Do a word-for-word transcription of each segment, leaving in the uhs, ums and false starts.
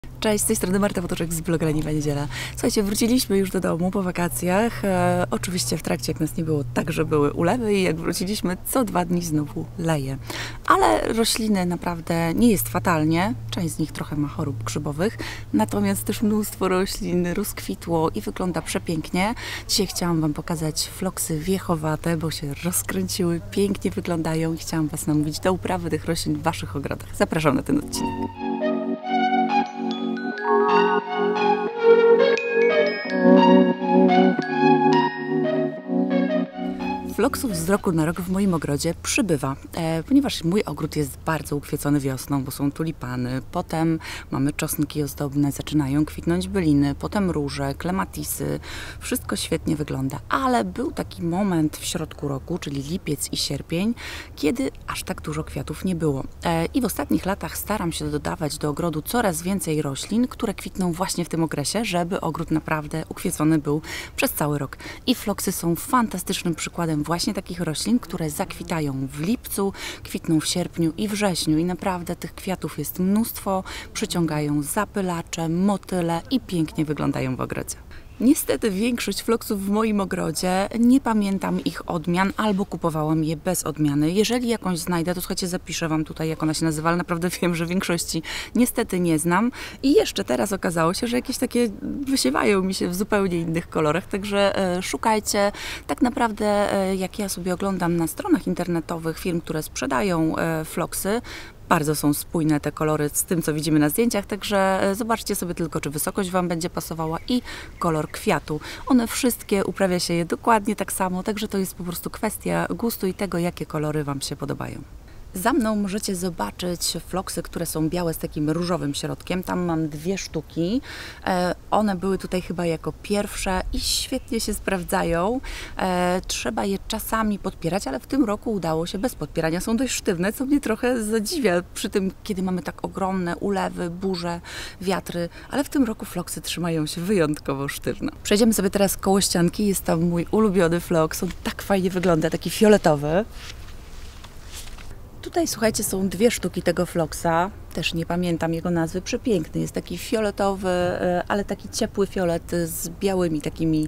Cześć, z tej strony Marta Potoczek z bloga Leniwa Niedziela. Słuchajcie, wróciliśmy już do domu po wakacjach. E, oczywiście w trakcie, jak nas nie było, także były ulewy i jak wróciliśmy, co dwa dni znowu leje. Ale rośliny naprawdę nie jest fatalnie. Część z nich trochę ma chorób grzybowych. Natomiast też mnóstwo roślin rozkwitło i wygląda przepięknie. Dzisiaj chciałam Wam pokazać floksy wiechowate, bo się rozkręciły, pięknie wyglądają i chciałam Was namówić do uprawy tych roślin w Waszych ogrodach. Zapraszam na ten odcinek. Floksów z roku na rok w moim ogrodzie przybywa, e, ponieważ mój ogród jest bardzo ukwiecony wiosną, bo są tulipany, potem mamy czosnki ozdobne, zaczynają kwitnąć byliny, potem róże, klematisy, wszystko świetnie wygląda, ale był taki moment w środku roku, czyli lipiec i sierpień, kiedy aż tak dużo kwiatów nie było. E, I w ostatnich latach staram się dodawać do ogrodu coraz więcej roślin, które kwitną właśnie w tym okresie, żeby ogród naprawdę ukwiecony był przez cały rok. I floksy są fantastycznym przykładem właśnie takich roślin, które zakwitają w lipcu, kwitną w sierpniu i wrześniu i naprawdę tych kwiatów jest mnóstwo, przyciągają zapylacze, motyle i pięknie wyglądają w ogrodzie. Niestety większość floksów w moim ogrodzie, nie pamiętam ich odmian albo kupowałam je bez odmiany. Jeżeli jakąś znajdę, to słuchajcie, zapiszę Wam tutaj, jak ona się nazywa, ale naprawdę wiem, że większości niestety nie znam. I jeszcze teraz okazało się, że jakieś takie wysiewają mi się w zupełnie innych kolorach, także e, szukajcie. Tak naprawdę e, jak ja sobie oglądam na stronach internetowych firm, które sprzedają e, floksy, bardzo są spójne te kolory z tym, co widzimy na zdjęciach, także zobaczcie sobie tylko, czy wysokość Wam będzie pasowała i kolor kwiatu. One wszystkie, uprawia się je dokładnie tak samo, także to jest po prostu kwestia gustu i tego, jakie kolory Wam się podobają. Za mną możecie zobaczyć floksy, które są białe z takim różowym środkiem. Tam mam dwie sztuki. E, one były tutaj chyba jako pierwsze i świetnie się sprawdzają. E, trzeba je czasami podpierać, ale w tym roku udało się bez podpierania. Są dość sztywne, co mnie trochę zadziwia przy tym, kiedy mamy tak ogromne ulewy, burze, wiatry, ale w tym roku floksy trzymają się wyjątkowo sztywno. Przejdziemy sobie teraz koło ścianki. Jest tam mój ulubiony floks. On tak fajnie wygląda, taki fioletowy. Tutaj, słuchajcie, są dwie sztuki tego floksa, też nie pamiętam jego nazwy, przepiękny, jest taki fioletowy, ale taki ciepły fiolet z białymi takimi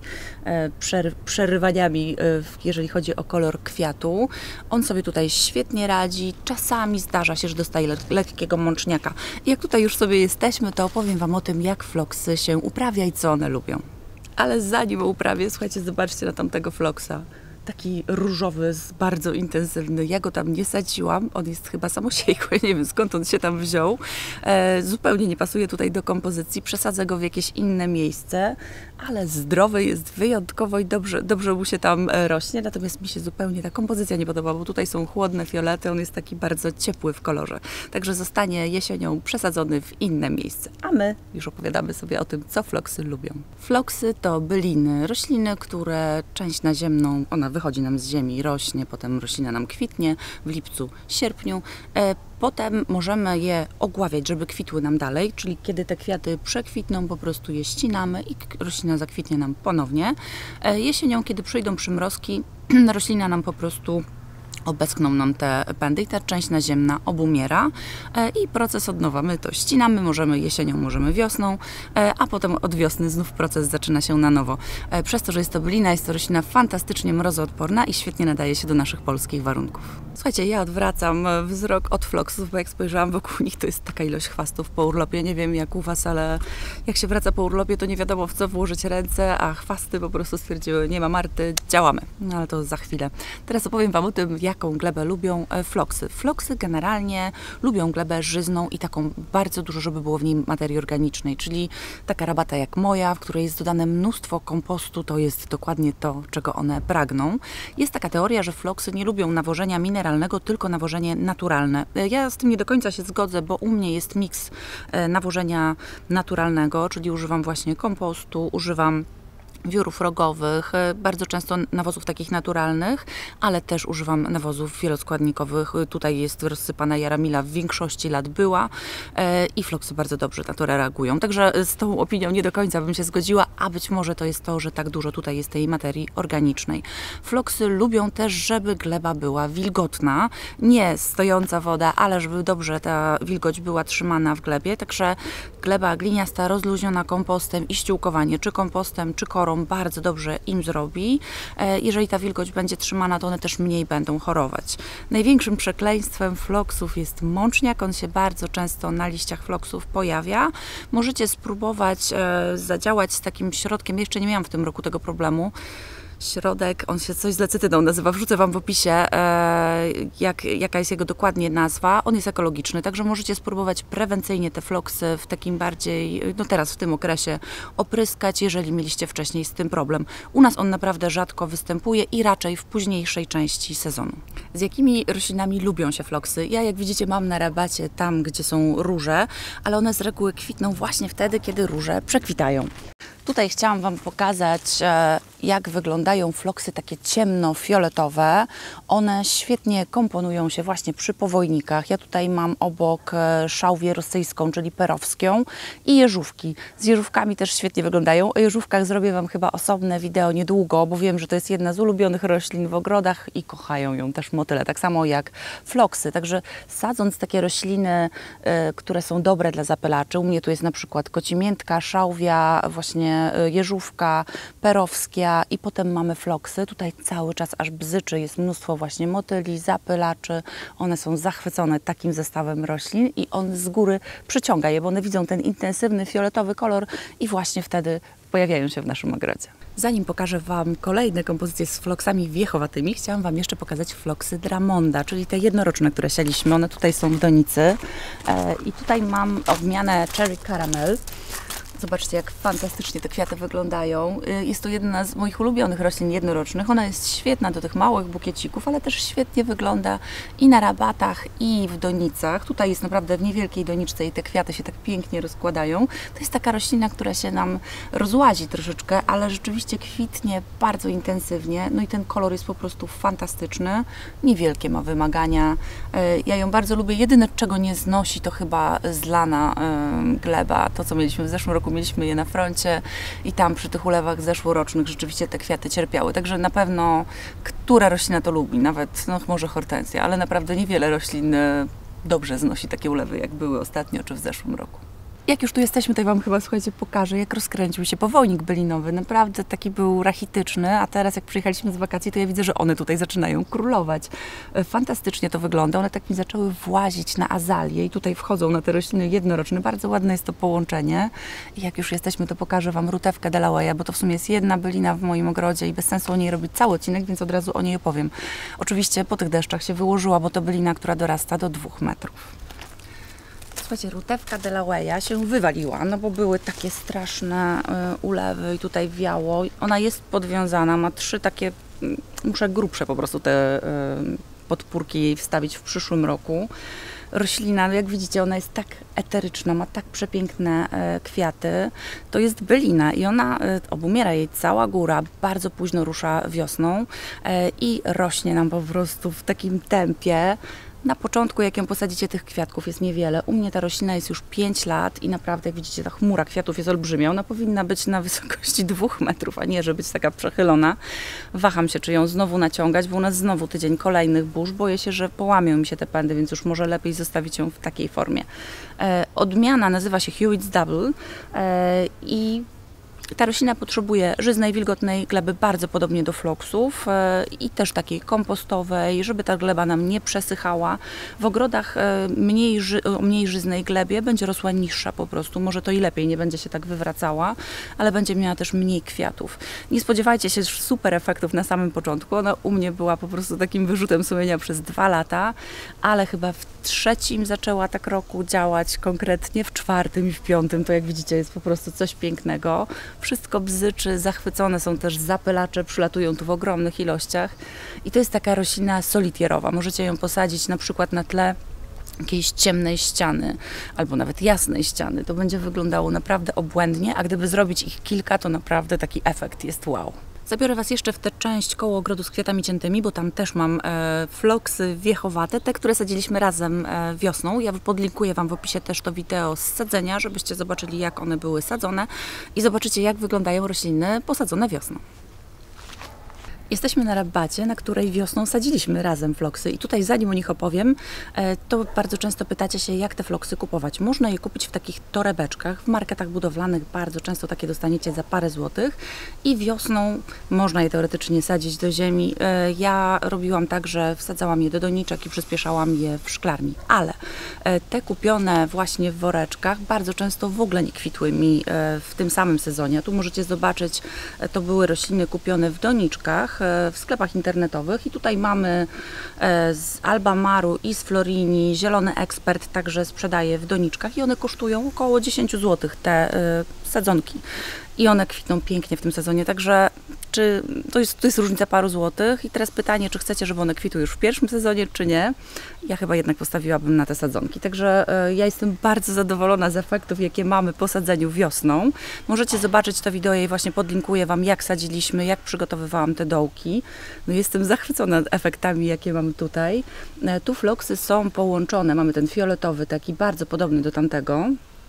przerywaniami, jeżeli chodzi o kolor kwiatu. On sobie tutaj świetnie radzi, czasami zdarza się, że dostaje le lekkiego mączniaka. I jak tutaj już sobie jesteśmy, to opowiem Wam o tym, jak floksy się uprawia i co one lubią. Ale zanim o uprawie, słuchajcie, zobaczcie na tamtego floksa. Taki różowy, bardzo intensywny. Ja go tam nie sadziłam, on jest chyba samosiejkły, nie wiem skąd on się tam wziął. E, zupełnie nie pasuje tutaj do kompozycji, przesadzę go w jakieś inne miejsce, ale zdrowy jest wyjątkowo i dobrze, dobrze mu się tam rośnie, natomiast mi się zupełnie ta kompozycja nie podoba, bo tutaj są chłodne fiolety, on jest taki bardzo ciepły w kolorze. Także zostanie jesienią przesadzony w inne miejsce. A my już opowiadamy sobie o tym, co floksy lubią. Floksy to byliny, rośliny, które część naziemną, ona wychodzi nam z ziemi, rośnie, potem roślina nam kwitnie w lipcu, sierpniu. E, potem możemy je ogławiać, żeby kwitły nam dalej, czyli kiedy te kwiaty przekwitną, po prostu je ścinamy i roślina zakwitnie nam ponownie. E, jesienią, kiedy przyjdą przymrozki, roślina nam po prostu obeschną nam te pędy i ta część naziemna obumiera e, i proces od nowa. My to ścinamy, możemy jesienią, możemy wiosną, e, a potem od wiosny znów proces zaczyna się na nowo. E, przez to, że jest to bylina, jest to roślina fantastycznie mrozoodporna i świetnie nadaje się do naszych polskich warunków. Słuchajcie, ja odwracam wzrok od floksów, bo jak spojrzałam wokół nich, to jest taka ilość chwastów po urlopie. Nie wiem jak u Was, ale jak się wraca po urlopie, to nie wiadomo w co włożyć ręce, a chwasty po prostu stwierdziły, nie ma Marty, działamy. No ale to za chwilę. Teraz opowiem Wam o tym, jaką glebę lubią floksy. Floksy generalnie lubią glebę żyzną i taką bardzo dużo, żeby było w niej materii organicznej, czyli taka rabata jak moja, w której jest dodane mnóstwo kompostu, to jest dokładnie to, czego one pragną. Jest taka teoria, że floksy nie lubią nawożenia mineralnego, tylko nawożenie naturalne. Ja z tym nie do końca się zgodzę, bo u mnie jest miks nawożenia naturalnego, czyli używam właśnie kompostu, używam wiórów rogowych, bardzo często nawozów takich naturalnych, ale też używam nawozów wieloskładnikowych. Tutaj jest rozsypana jaramila, w większości lat była i floksy bardzo dobrze na to reagują. Także z tą opinią nie do końca bym się zgodziła, a być może to jest to, że tak dużo tutaj jest tej materii organicznej. Floksy lubią też, żeby gleba była wilgotna, nie stojąca woda, ale żeby dobrze ta wilgoć była trzymana w glebie, także gleba gliniasta rozluźniona kompostem i ściółkowanie, czy kompostem, czy korą, bardzo dobrze im zrobi. Jeżeli ta wilgoć będzie trzymana, to one też mniej będą chorować. Największym przekleństwem floksów jest mączniak. On się bardzo często na liściach floksów pojawia. Możecie spróbować zadziałać z takim środkiem. Jeszcze nie miałam w tym roku tego problemu. Środek, on się coś z lecytyną nazywa, wrzucę Wam w opisie, e, jak, jaka jest jego dokładnie nazwa. On jest ekologiczny, także możecie spróbować prewencyjnie te floksy w takim bardziej, no teraz w tym okresie opryskać, jeżeli mieliście wcześniej z tym problem. U nas on naprawdę rzadko występuje i raczej w późniejszej części sezonu. Z jakimi roślinami lubią się floksy? Ja, jak widzicie, mam na rabacie tam, gdzie są róże, ale one z reguły kwitną właśnie wtedy, kiedy róże przekwitają. Tutaj chciałam Wam pokazać, jak wyglądają floksy takie ciemno-fioletowe. One świetnie komponują się właśnie przy powojnikach. Ja tutaj mam obok szałwię rosyjską, czyli perowską i jeżówki. Z jeżówkami też świetnie wyglądają. O jeżówkach zrobię Wam chyba osobne wideo niedługo, bo wiem, że to jest jedna z ulubionych roślin w ogrodach i kochają ją też motyle, tak samo jak floksy. Także sadząc takie rośliny, które są dobre dla zapylaczy, u mnie tu jest na przykład kocimiętka, szałwia, właśnie jeżówka, perowskia i potem mamy floksy. Tutaj cały czas aż bzyczy, jest mnóstwo właśnie motyli, zapylaczy. One są zachwycone takim zestawem roślin i on z góry przyciąga je, bo one widzą ten intensywny fioletowy kolor i właśnie wtedy pojawiają się w naszym ogrodzie. Zanim pokażę Wam kolejne kompozycje z floksami wiechowatymi, chciałam Wam jeszcze pokazać floksy Dramonda, czyli te jednoroczne, które sialiśmy. One tutaj są w donicy i tutaj mam odmianę Cherry Caramel. Zobaczcie, jak fantastycznie te kwiaty wyglądają. Jest to jedna z moich ulubionych roślin jednorocznych. Ona jest świetna do tych małych bukiecików, ale też świetnie wygląda i na rabatach, i w donicach. Tutaj jest naprawdę w niewielkiej doniczce i te kwiaty się tak pięknie rozkładają. To jest taka roślina, która się nam rozłazi troszeczkę, ale rzeczywiście kwitnie bardzo intensywnie. No i ten kolor jest po prostu fantastyczny. Niewielkie ma wymagania. Ja ją bardzo lubię. Jedyne, czego nie znosi, to chyba zlana gleba. To, co mieliśmy w zeszłym roku, mieliśmy je na froncie i tam przy tych ulewach zeszłorocznych rzeczywiście te kwiaty cierpiały. Także na pewno która roślina to lubi, nawet no, może hortensja, ale naprawdę niewiele roślin dobrze znosi takie ulewy, jak były ostatnio czy w zeszłym roku. Jak już tu jesteśmy, to Wam chyba, słuchajcie, pokażę, jak rozkręcił się powojnik bylinowy. Naprawdę taki był rachityczny, a teraz jak przyjechaliśmy z wakacji, to ja widzę, że one tutaj zaczynają królować. Fantastycznie to wygląda. One tak mi zaczęły włazić na azalie i tutaj wchodzą na te rośliny jednoroczne. Bardzo ładne jest to połączenie. I jak już jesteśmy, to pokażę Wam rutewkę Delaware, bo to w sumie jest jedna bylina w moim ogrodzie i bez sensu o niej robić cały odcinek, więc od razu o niej opowiem. Oczywiście po tych deszczach się wyłożyła, bo to bylina, która dorasta do dwóch metrów. Słuchajcie, rutewka Delaware się wywaliła, no bo były takie straszne y, ulewy i tutaj wiało. Ona jest podwiązana, ma trzy takie, y, muszę grubsze po prostu te y, podpórki jej wstawić w przyszłym roku. Roślina, no jak widzicie, ona jest tak eteryczna, ma tak przepiękne e, kwiaty. To jest bylina i ona, e, obumiera jej cała góra, bardzo późno rusza wiosną e, i rośnie nam po prostu w takim tempie. Na początku, jak ją posadzicie, tych kwiatków jest niewiele. U mnie ta roślina jest już pięć lat i naprawdę, jak widzicie, ta chmura kwiatów jest olbrzymia. Ona powinna być na wysokości dwóch metrów, a nie, żeby być taka przechylona. Waham się, czy ją znowu naciągać, bo u nas znowu tydzień kolejnych burz. Boję się, że połamią mi się te pędy, więc już może lepiej zostawić ją w takiej formie. E, odmiana nazywa się Hewitt's Double e, i ta roślina potrzebuje żyznej, wilgotnej gleby, bardzo podobnie do floksów e, i też takiej kompostowej, żeby ta gleba nam nie przesychała. W ogrodach e, mniej, ży, o mniej żyznej glebie będzie rosła niższa po prostu. Może to i lepiej, nie będzie się tak wywracała, ale będzie miała też mniej kwiatów. Nie spodziewajcie się super efektów na samym początku. Ona u mnie była po prostu takim wyrzutem sumienia przez dwa lata, ale chyba w trzecim zaczęła tak roku działać konkretnie, w czwartym i w piątym to, jak widzicie, jest po prostu coś pięknego. Wszystko bzyczy, zachwycone są też zapylacze, przylatują tu w ogromnych ilościach i to jest taka roślina solitierowa. Możecie ją posadzić na przykład na tle jakiejś ciemnej ściany, albo nawet jasnej ściany, to będzie wyglądało naprawdę obłędnie, a gdyby zrobić ich kilka, to naprawdę taki efekt jest wow. Zabiorę Was jeszcze w tę część koło ogrodu z kwiatami ciętymi, bo tam też mam e, floksy wiechowate, te, które sadziliśmy razem e, wiosną. Ja podlinkuję Wam w opisie też to wideo z sadzenia, żebyście zobaczyli, jak one były sadzone i zobaczycie, jak wyglądają rośliny posadzone wiosną. Jesteśmy na rabacie, na której wiosną sadziliśmy razem floksy i tutaj zanim o nich opowiem, to bardzo często pytacie się, jak te floksy kupować. Można je kupić w takich torebeczkach, w marketach budowlanych bardzo często takie dostaniecie za parę złotych i wiosną można je teoretycznie sadzić do ziemi. Ja robiłam tak, że wsadzałam je do doniczek i przyspieszałam je w szklarni, ale te kupione właśnie w woreczkach bardzo często w ogóle nie kwitły mi w tym samym sezonie. Tu możecie zobaczyć, to były rośliny kupione w doniczkach, w sklepach internetowych i tutaj mamy z Albamaru i z Florini zielony ekspert, także sprzedaje w doniczkach i one kosztują około dziesięć złotych te sadzonki i one kwitną pięknie w tym sezonie, także czy to jest, to jest różnica paru złotych i teraz pytanie, czy chcecie, żeby one kwitły już w pierwszym sezonie, czy nie. Ja chyba jednak postawiłabym na te sadzonki, także y, ja jestem bardzo zadowolona z efektów, jakie mamy po sadzeniu wiosną. Możecie zobaczyć to wideo i właśnie podlinkuję Wam, jak sadziliśmy, jak przygotowywałam te dołki. No, jestem zachwycona efektami, jakie mam tutaj. E, tu floksy są połączone, mamy ten fioletowy, taki bardzo podobny do tamtego.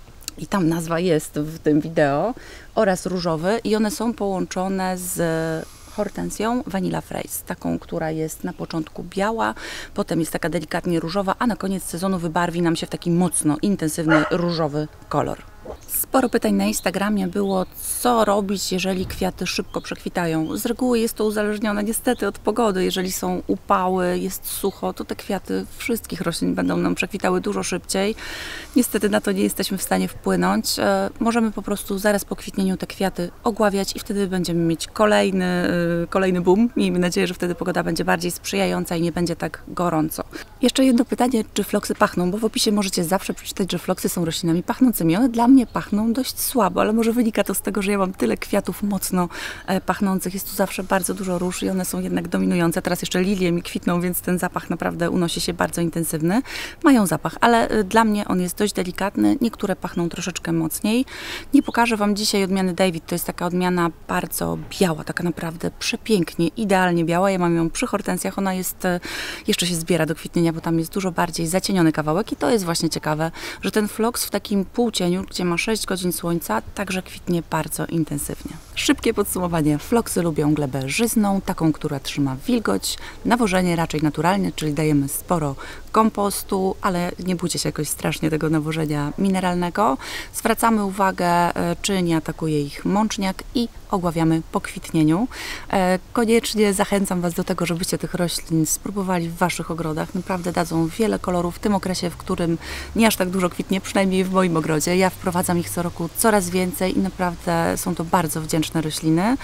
I tam nazwa jest w tym wideo, oraz różowy i one są połączone z hortensją Vanilla Fraise, taką, która jest na początku biała, potem jest taka delikatnie różowa, a na koniec sezonu wybarwi nam się w taki mocno intensywny różowy kolor. Sporo pytań na Instagramie było, co robić, jeżeli kwiaty szybko przekwitają. Z reguły jest to uzależnione niestety od pogody. Jeżeli są upały, jest sucho, to te kwiaty wszystkich roślin będą nam przekwitały dużo szybciej. Niestety na to nie jesteśmy w stanie wpłynąć. E, możemy po prostu zaraz po kwitnieniu te kwiaty ogławiać i wtedy będziemy mieć kolejny, e, kolejny boom. Miejmy nadzieję, że wtedy pogoda będzie bardziej sprzyjająca i nie będzie tak gorąco. Jeszcze jedno pytanie, czy floksy pachną, bo w opisie możecie zawsze przeczytać, że floksy są roślinami pachnącymi. One dla mnie pachną dość słabo, ale może wynika to z tego, że ja mam tyle kwiatów mocno e, pachnących. Jest tu zawsze bardzo dużo róż i one są jednak dominujące. Teraz jeszcze lilie mi kwitną, więc ten zapach naprawdę unosi się bardzo intensywny. Mają zapach, ale e, dla mnie on jest dość delikatny. Niektóre pachną troszeczkę mocniej. Nie pokażę Wam dzisiaj odmiany David. To jest taka odmiana bardzo biała, taka naprawdę przepięknie, idealnie biała. Ja mam ją przy hortensjach. Ona jest, e, jeszcze się zbiera do kwitnienia, bo tam jest dużo bardziej zacieniony kawałek i to jest właśnie ciekawe, że ten floks w takim półcieniu, gdzie ma sześć godzin słońca, także kwitnie bardzo intensywnie. Szybkie podsumowanie. Floksy lubią glebę żyzną, taką, która trzyma wilgoć. Nawożenie raczej naturalne, czyli dajemy sporo kompostu, ale nie bójcie się jakoś strasznie tego nawożenia mineralnego. Zwracamy uwagę, czy nie atakuje ich mączniak i ogławiamy po kwitnieniu. Koniecznie zachęcam Was do tego, żebyście tych roślin spróbowali w Waszych ogrodach. Naprawdę dadzą wiele kolorów w tym okresie, w którym nie aż tak dużo kwitnie, przynajmniej w moim ogrodzie. Ja wprowadzam ich co roku coraz więcej i naprawdę są to bardzo wdzięczne rośliny.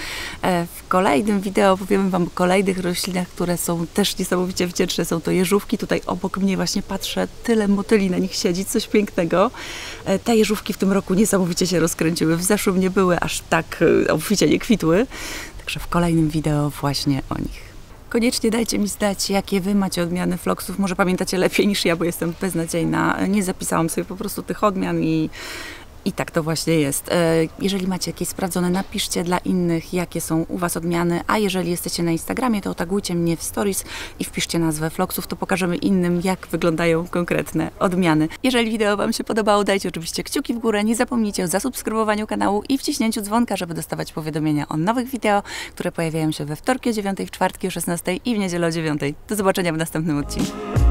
W kolejnym wideo powiemy Wam o kolejnych roślinach, które są też niesamowicie wdzięczne. Są to jeżówki. Tutaj obok mnie właśnie patrzę, tyle motyli na nich siedzi, coś pięknego. Te jeżówki w tym roku niesamowicie się rozkręciły. W zeszłym nie były aż tak obficie nie kwitły. Także w kolejnym wideo właśnie o nich. Koniecznie dajcie mi znać, jakie Wy macie odmiany floksów. Może pamiętacie lepiej niż ja, bo jestem beznadziejna. Nie zapisałam sobie po prostu tych odmian i I tak to właśnie jest. Jeżeli macie jakieś sprawdzone, napiszcie dla innych, jakie są u Was odmiany, a jeżeli jesteście na Instagramie, to tagujcie mnie w stories i wpiszcie nazwę floksów, to pokażemy innym, jak wyglądają konkretne odmiany. Jeżeli wideo Wam się podobało, dajcie oczywiście kciuki w górę, nie zapomnijcie o zasubskrybowaniu kanału i wciśnięciu dzwonka, żeby dostawać powiadomienia o nowych wideo, które pojawiają się we wtorki o dziewiątej, w czwartki o szesnastej i w niedzielę o dziewiątej. Do zobaczenia w następnym odcinku.